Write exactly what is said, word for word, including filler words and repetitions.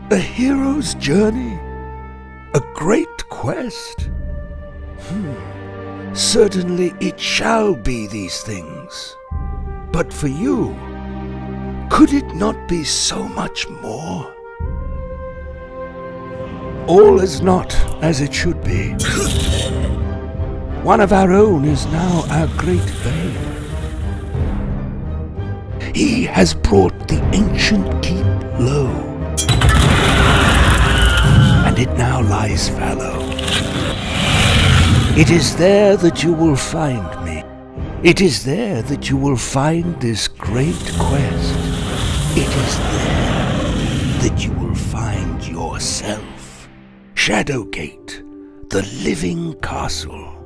A hero's journey? A great quest? Hmm. Certainly it shall be these things. But for you, could it not be so much more? All is not as it should be. One of our own is now our great bane. He has brought the ancient keep low, and it now lies fallow. It is there that you will find me. It is there that you will find this great quest. It is there that you will find yourself. Shadowgate, the living castle.